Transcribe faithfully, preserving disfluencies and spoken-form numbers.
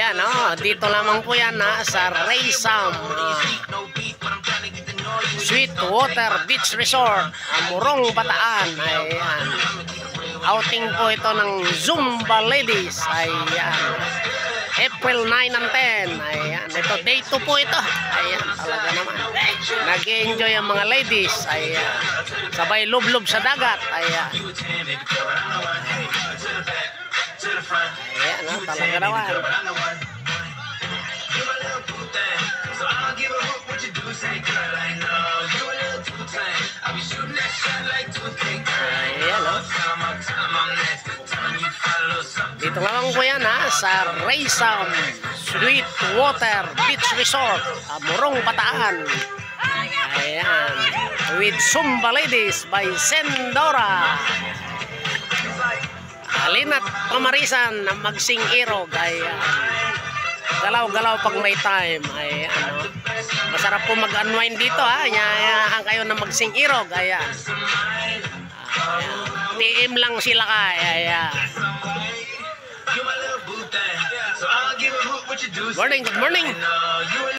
Ayan, oh, dito lamang po yan ha, sa Raysam uh, Sweetwater Beach Resort, Morong Bataan. Ayan, outing po ito ng Zumba Ladies. Ayan, April nine and ten. Ayan, ito day two po ito. Ayan, talaga naman nag-enjoy ang mga ladies. Ayan, sabay lublob sa dagat. Ayan, ayan, oh, talaga naman. Ayan, oh. Dito lang po yan ha, sa Raysam Sweetwater Beach Resort, uh, Morong Bataan. Ayan, with Zumba Ladies by Sendora. Halina't pamarisan na magsing irog. Ayan, galaw-galaw pag may time. Ay ano, masarap po mag-unwind dito ha. Yayahan kayo na magsing irog. Ayan, ayan, T M lang sila kay. Ayan, morning, good morning.